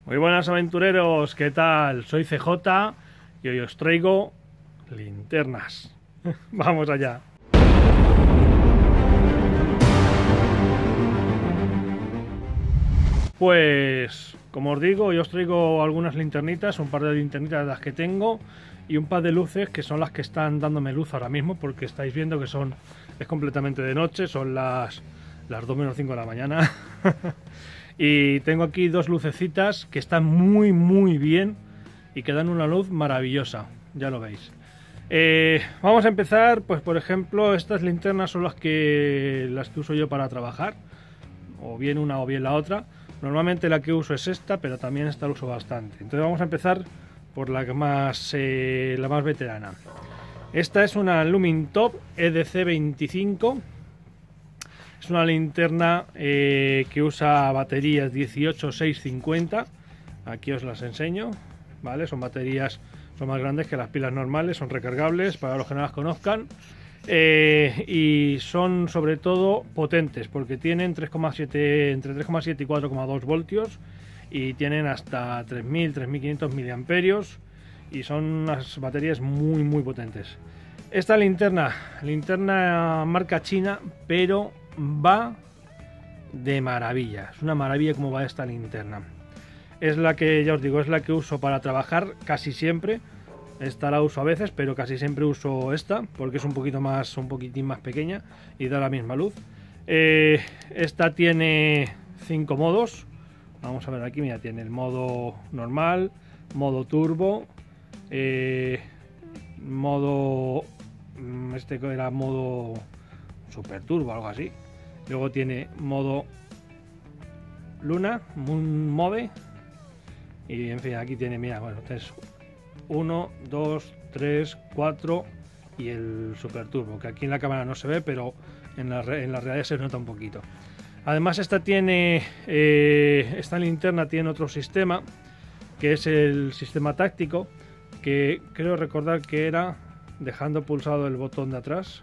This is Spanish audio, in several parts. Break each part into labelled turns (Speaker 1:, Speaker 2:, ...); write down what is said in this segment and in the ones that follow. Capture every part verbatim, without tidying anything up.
Speaker 1: Muy buenas aventureros, ¿qué tal? Soy C J y hoy os traigo linternas. Vamos allá. Pues, como os digo, hoy os traigo algunas linternitas, un par de linternitas de las que tengo y un par de luces que son las que están dándome luz ahora mismo, porque estáis viendo que son es completamente de noche, son las, las dos menos cinco de la mañana. Y tengo aquí dos lucecitas que están muy muy bien y que dan una luz maravillosa, ya lo veis. Eh, vamos a empezar, pues por ejemplo, estas linternas son las que, las que uso yo para trabajar, o bien una o bien la otra. Normalmente la que uso es esta, pero también esta la uso bastante. Entonces vamos a empezar por la más, eh, la más veterana. Esta es una Lumintop E D C veinticinco. Es una linterna eh, que usa baterías dieciocho seiscientos cincuenta. Aquí os las enseño, ¿vale? Son baterías, son más grandes que las pilas normales, son recargables para los que no las conozcan. Eh, y son sobre todo potentes porque tienen tres coma siete, entre tres coma siete y cuatro coma dos voltios y tienen hasta tres mil, tres mil quinientos miliamperios y son unas baterías muy muy potentes. Esta linterna, linterna marca china, pero va de maravilla. Es una maravilla como va esta linterna. Es la que, ya os digo, es la que uso para trabajar casi siempre. Esta la uso a veces, pero casi siempre uso esta porque es un poquito más, un poquitín más pequeña y da la misma luz. Eh, esta tiene cinco modos. Vamos a ver aquí, mira, tiene el modo normal, modo turbo, eh, modo, este era modo super turbo, algo así. Luego tiene modo luna, moon mode, y en fin, aquí tiene, mira, bueno, es uno, dos, tres, cuatro y el super turbo, que aquí en la cámara no se ve, pero en la, en la realidad se nota un poquito. Además esta tiene, eh, esta linterna tiene otro sistema, que es el sistema táctico, que creo recordar que era dejando pulsado el botón de atrás.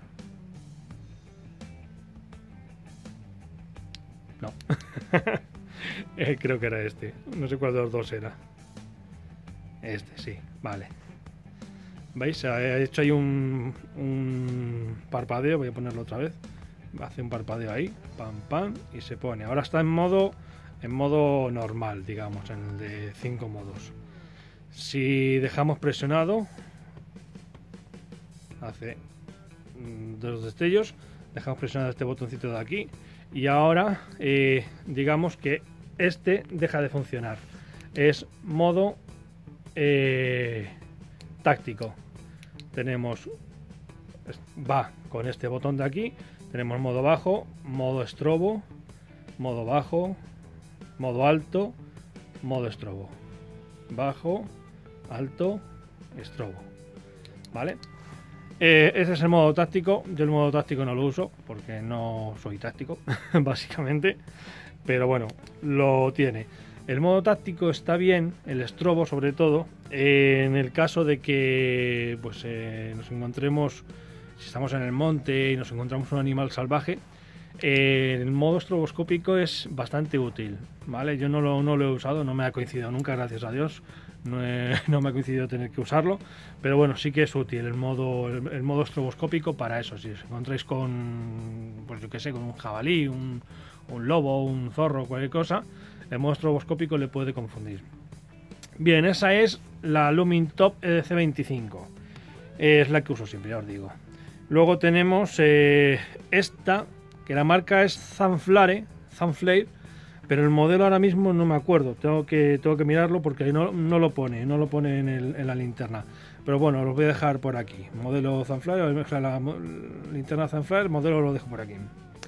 Speaker 1: No. eh, creo que era este, no sé cuál de los dos era. Este, sí, vale. ¿Veis? Ha hecho ahí un, un parpadeo. Voy a ponerlo otra vez. Hace un parpadeo ahí, pam, pam, y se pone. Ahora está en modo, en modo normal, digamos, en el de cinco modos. Si dejamos presionado, hace dos destellos. Dejamos presionado este botoncito de aquí. Y ahora, eh, digamos que este deja de funcionar. Es modo eh, táctico. Tenemos, va con este botón de aquí. Tenemos modo bajo, modo estrobo, modo bajo, modo alto, modo estrobo. Bajo, alto, estrobo. ¿Vale? Eh, ese es el modo táctico. Yo el modo táctico no lo uso porque no soy táctico, básicamente. Pero bueno, lo tiene. El modo táctico está bien, el estrobo sobre todo, eh, en el caso de que pues eh, nos encontremos, si estamos en el monte y nos encontramos un animal salvaje, eh, el modo estroboscópico es bastante útil, ¿vale? Yo no lo, no lo he usado, no me ha coincidido nunca, gracias a Dios. No, he, no me ha coincidido tener que usarlo, pero bueno, sí que es útil el modo, el, el modo estroboscópico para eso. Si os encontráis con, pues yo que sé, con un jabalí, un, un lobo, un zorro, cualquier cosa, el modo estroboscópico le puede confundir. Bien, esa es la Lumintop E D C veinticinco. Es la que uso siempre, ya os digo. Luego tenemos eh, esta, que la marca es Zanflare, Zanflare, pero el modelo ahora mismo no me acuerdo. Tengo que, tengo que mirarlo porque no, no lo pone, no lo pone en, el, en la linterna. Pero bueno, lo voy a dejar por aquí. Modelo Zanflare, la, la linterna Zanflare, el modelo lo dejo por aquí.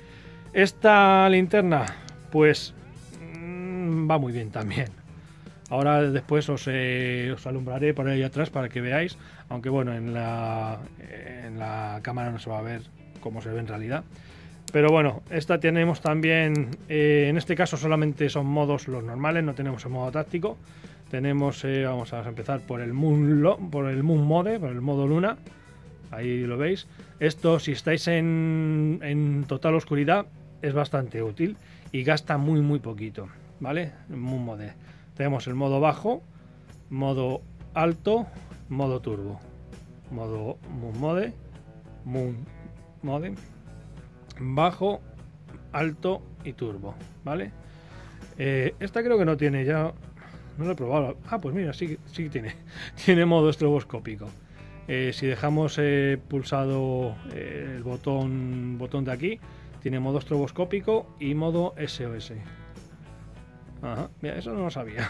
Speaker 1: Esta linterna, pues mmm, va muy bien también. Ahora después os, eh, os alumbraré por ahí atrás para que veáis, aunque bueno, en la, en la cámara no se va a ver cómo se ve en realidad. Pero bueno, esta tenemos también, eh, en este caso solamente son modos los normales, no tenemos el modo táctico. Tenemos, eh, vamos a empezar por el Moon, Lo, por el Moon Mode, por el modo luna. Ahí lo veis. Esto, si estáis en, en total oscuridad, es bastante útil y gasta muy muy poquito, ¿vale? El Moon Mode. tenemos el modo bajo, modo alto, modo turbo, modo Moon Mode, Moon Mode, bajo, alto y turbo, ¿vale? Eh, esta creo que no tiene ya, no lo he probado. Ah, pues mira, sí, sí tiene, tiene modo estroboscópico. Eh, si dejamos eh, pulsado eh, el botón, botón de aquí, tiene modo estroboscópico y modo S O S. Ajá, mira, eso no lo sabía.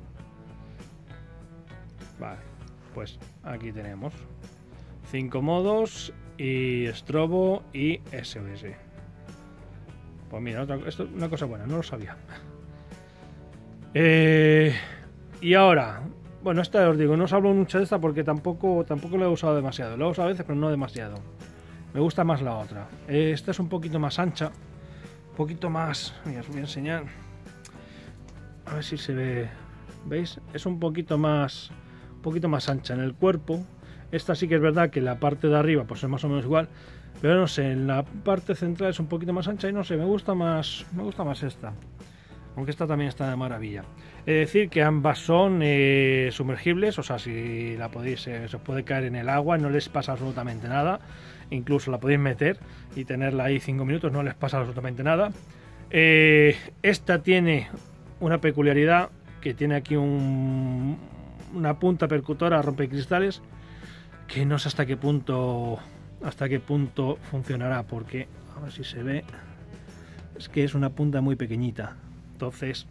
Speaker 1: Vale, pues aquí tenemos cinco modos y estrobo y S O S. Pues mira, otra, esto es una cosa buena, no lo sabía. Eh, y ahora, bueno, esta os digo, no os hablo mucho de esta porque tampoco, tampoco la he usado demasiado. La he usado a veces, pero no demasiado. Me gusta más la otra. Eh, esta es un poquito más ancha, un poquito más. Mira, os voy a enseñar. A ver si se ve. ¿Veis? Es un poquito más, un poquito más ancha en el cuerpo. Esta sí que es verdad que la parte de arriba pues es más o menos igual, pero no sé, en la parte central es un poquito más ancha y no sé, me gusta más, me gusta más esta. Aunque esta también está de maravilla. Es decir, que ambas son eh, sumergibles, o sea, si la podéis, eh, se os puede caer en el agua, no les pasa absolutamente nada. Incluso la podéis meter y tenerla ahí cinco minutos, no les pasa absolutamente nada. Eh, esta tiene una peculiaridad, que tiene aquí un, una punta percutora rompecristales, que no sé hasta qué punto, hasta qué punto funcionará, porque a ver si se ve, es que es una punta muy pequeñita. Entonces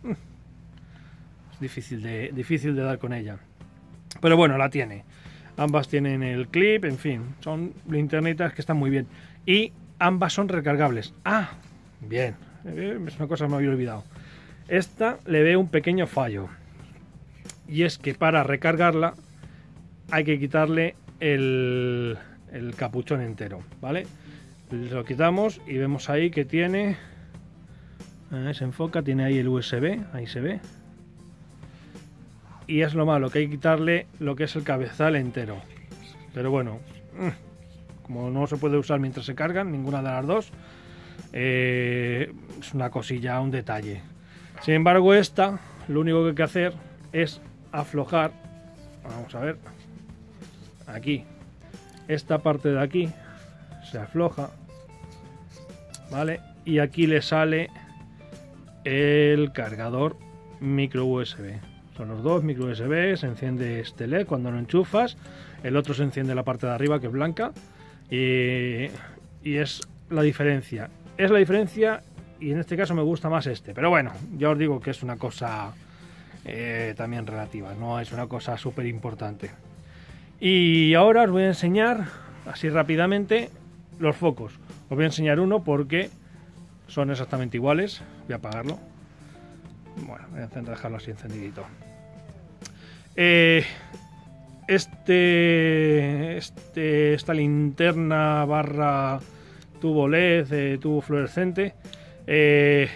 Speaker 1: es difícil de, difícil de dar con ella. Pero bueno, la tiene. Ambas tienen el clip, en fin, son linternitas que están muy bien. Y ambas son recargables. Ah, bien, es una cosa que me había olvidado. Esta le veo un pequeño fallo. Y es que para recargarla hay que quitarle el, el capuchón entero, ¿vale? Lo quitamos y vemos ahí que tiene... Ahí se enfoca, tiene ahí el U S B, ahí se ve. Y es lo malo, que hay que quitarle lo que es el cabezal entero. Pero bueno, como no se puede usar mientras se cargan, ninguna de las dos, eh, es una cosilla, un detalle. Sin embargo, esta, lo único que hay que hacer es aflojar, vamos a ver, aquí, esta parte de aquí, se afloja, ¿vale? Y aquí le sale el cargador micro U S B. Son los dos micro U S B, se enciende este L E D cuando lo enchufas, el otro se enciende la parte de arriba que es blanca y, y es la diferencia. Es la diferencia y en este caso me gusta más este, pero bueno, ya os digo que es una cosa eh, también relativa, no es una cosa súper importante. Y ahora os voy a enseñar así rápidamente los focos. Os voy a enseñar uno porque son exactamente iguales. Voy a apagarlo. Bueno, voy a dejarlo así encendidito. Eh, este, este, esta linterna barra tubo L E D, eh, tubo fluorescente. Eh,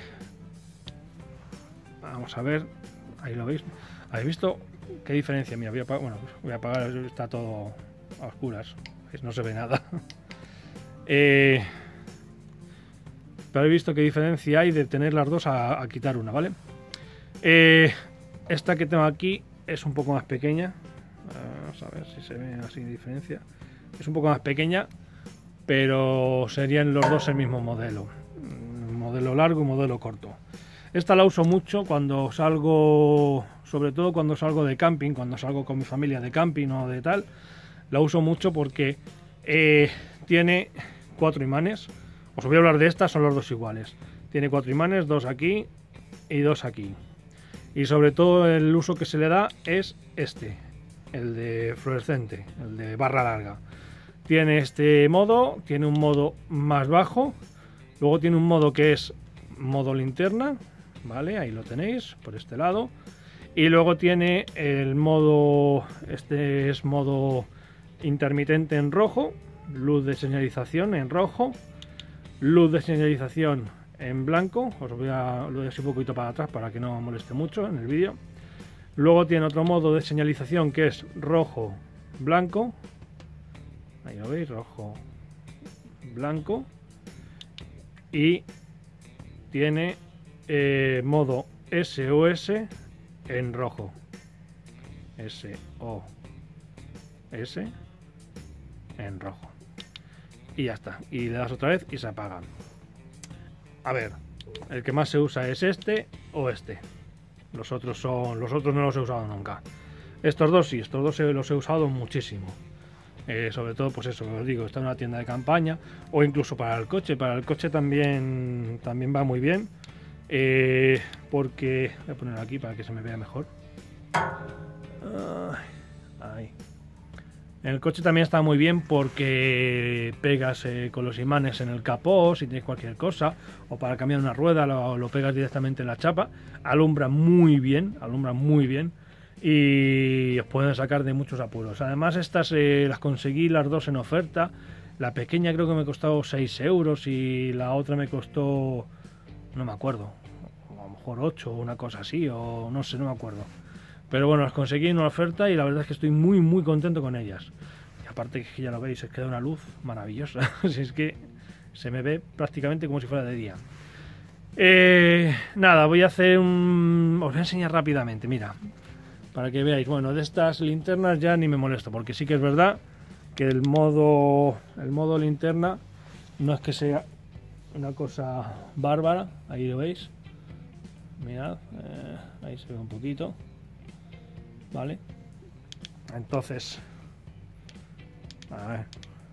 Speaker 1: vamos a ver. Ahí lo veis. ¿Habéis visto qué diferencia? Mira, voy a apagar. Bueno, voy a apagar. Está todo a oscuras. No se ve nada. Eh, pero habéis visto qué diferencia hay de tener las dos a, a quitar una, ¿vale? Eh, esta que tengo aquí es un poco más pequeña. Vamos a ver si se ve así de diferencia. Es un poco más pequeña, pero serían los dos el mismo modelo. Modelo largo y modelo corto. Esta la uso mucho cuando salgo, sobre todo cuando salgo de camping, cuando salgo con mi familia de camping o de tal. La uso mucho porque eh, tiene cuatro imanes. Os voy a hablar de estas, son los dos iguales. Tiene cuatro imanes, dos aquí y dos aquí. Y sobre todo el uso que se le da es este, el de fluorescente, el de barra larga. Tiene este modo, tiene un modo más bajo, luego tiene un modo que es modo linterna, ¿vale? Ahí lo tenéis, por este lado. Y luego tiene el modo, este es modo intermitente en rojo, luz de señalización en rojo, luz de señalización en blanco. Os voy a lo voy a hacer un poquito para atrás para que no moleste mucho en el vídeo. Luego tiene otro modo de señalización que es rojo, blanco. Ahí lo veis, rojo, blanco. Y tiene eh, modo S O S en rojo. S O S en rojo. Y ya está. Y le das otra vez y se apagan. A ver, el que más se usa es este o este. Los otros son. Los otros no los he usado nunca. Estos dos sí, estos dos los he usado muchísimo. Eh, sobre todo, pues eso, os digo, está en una tienda de campaña. O incluso para el coche. Para el coche también, también va muy bien. Eh, porque. Voy a ponerlo aquí para que se me vea mejor. Ahí. En el coche también está muy bien porque pegas eh, con los imanes en el capó si tienes cualquier cosa, o para cambiar una rueda lo, lo pegas directamente en la chapa. Alumbra muy bien, alumbra muy bien y os pueden sacar de muchos apuros. Además estas eh, las conseguí las dos en oferta. La pequeña creo que me costó seis euros y la otra me costó, no me acuerdo, a lo mejor ocho o una cosa así, o no sé, no me acuerdo. Pero bueno, las conseguí en una oferta y la verdad es que estoy muy muy contento con ellas. Y aparte que ya lo veis, es que da una luz maravillosa. Si es que se me ve prácticamente como si fuera de día. Eh, nada, voy a hacer un... Os voy a enseñar rápidamente, mira. Para que veáis, bueno, de estas linternas ya ni me molesto. Porque sí que es verdad que el modo, el modo linterna no es que sea una cosa bárbara. Ahí lo veis. Mirad, eh, ahí se ve un poquito. Vale, entonces a ver,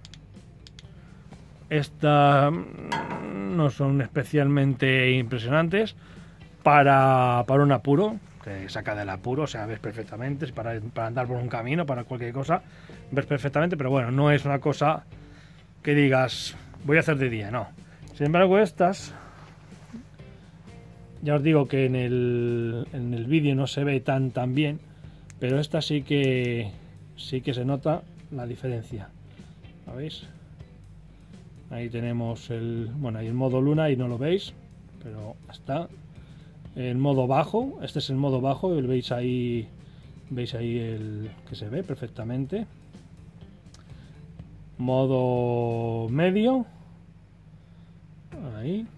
Speaker 1: estas no son especialmente impresionantes para, para un apuro, te saca del apuro, o sea, ves perfectamente, para, para andar por un camino, para cualquier cosa, ves perfectamente, pero bueno, no es una cosa que digas voy a hacer de día, no. Sin embargo, estas, ya os digo que en el, en el vídeo no se ve tan tan bien. Pero esta sí que sí que se nota la diferencia. ¿Lo veis? Ahí tenemos el, bueno, hay el modo luna y no lo veis, pero está el modo bajo. Este es el modo bajo, y veis ahí, veis ahí el que se ve perfectamente. Modo medio. Ahí.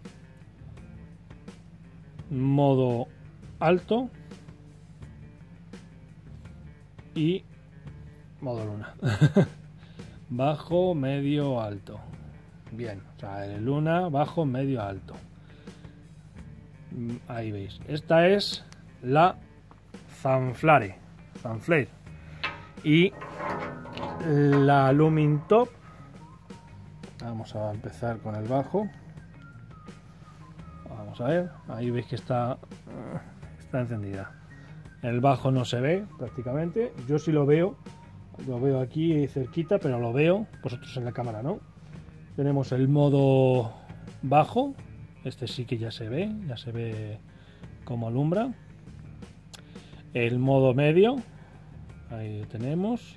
Speaker 1: Modo alto. Y modo luna. Bajo, medio, alto. Bien, o sea, luna, bajo, medio, alto. Ahí veis. Esta es la Zanflare. Zanflare. Y la Lumintop. Vamos a empezar con el bajo. Vamos a ver. Ahí veis que está, está encendida. El bajo no se ve prácticamente. Yo sí lo veo. Lo veo aquí cerquita, pero lo veo. Vosotros en la cámara no. Tenemos el modo bajo. Este sí que ya se ve. Ya se ve como alumbra. El modo medio. Ahí tenemos.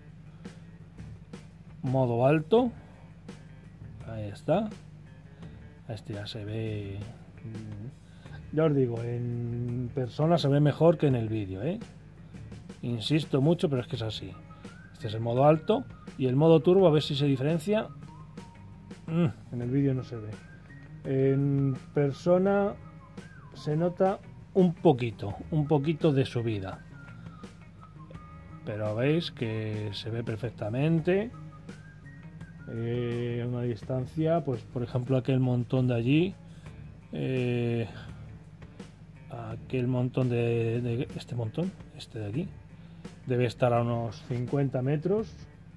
Speaker 1: Modo alto. Ahí está. Este ya se ve... Ya os digo, en persona se ve mejor que en el vídeo, ¿eh? Insisto mucho, pero es que es así. Este es el modo alto. Y el modo turbo, a ver si se diferencia. Mm, en el vídeo no se ve. En persona se nota un poquito, un poquito de subida. Pero veis que se ve perfectamente. Eh, a una distancia, pues por ejemplo aquel montón de allí. Eh, aquel montón de, de este montón, este de aquí, debe estar a unos cincuenta metros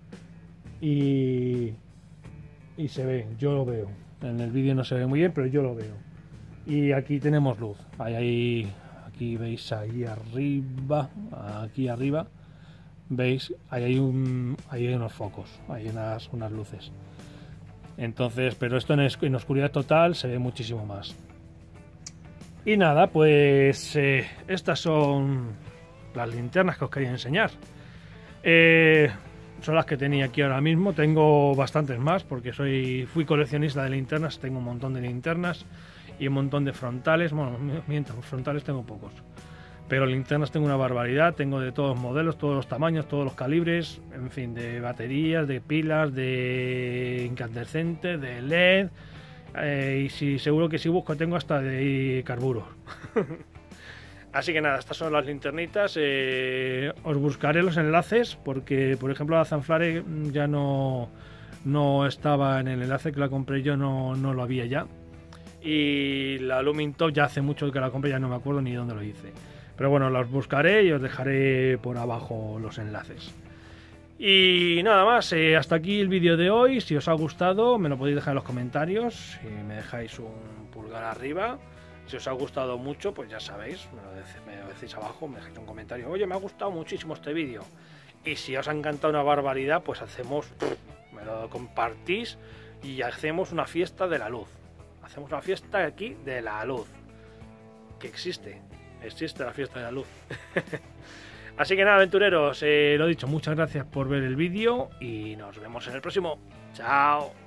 Speaker 1: y, y se ve, yo lo veo. En el vídeo no se ve muy bien, pero yo lo veo. Y aquí tenemos luz. Ahí, ahí, aquí veis ahí arriba, aquí arriba, veis, ahí hay un, ahí hay unos focos, hay unas, unas luces. Entonces, pero esto en, en oscuridad total se ve muchísimo más. Y nada, pues eh, estas son las linternas que os quería enseñar. Eh, son las que tenía aquí ahora mismo. Tengo bastantes más porque soy fui coleccionista de linternas. Tengo un montón de linternas y un montón de frontales. Bueno, mientras frontales tengo pocos. Pero linternas tengo una barbaridad. Tengo de todos los modelos, todos los tamaños, todos los calibres. En fin, de baterías, de pilas, de incandescentes, de L E D. Eh, y si seguro que si busco tengo hasta de carburo. Así que nada, estas son las linternitas. Eh, os buscaré los enlaces porque, por ejemplo, la Zanflare ya no, no estaba en el enlace que la compré yo, no, no lo había ya. Y la Lumintop ya hace mucho que la compré, ya no me acuerdo ni dónde lo hice. Pero bueno, las buscaré y os dejaré por abajo los enlaces. Y nada más, eh, hasta aquí el vídeo de hoy. Si os ha gustado, me lo podéis dejar en los comentarios. Y me dejáis un pulgar arriba. Si os ha gustado mucho, pues ya sabéis, me lo, decís, me lo decís abajo, me dejáis un comentario. Oye, me ha gustado muchísimo este vídeo. Y si os ha encantado una barbaridad, pues hacemos, me lo compartís y hacemos una fiesta de la luz. Hacemos una fiesta aquí de la luz. Que existe, existe la fiesta de la luz. Así que nada, aventureros, eh, lo dicho, muchas gracias por ver el vídeo y nos vemos en el próximo. Chao.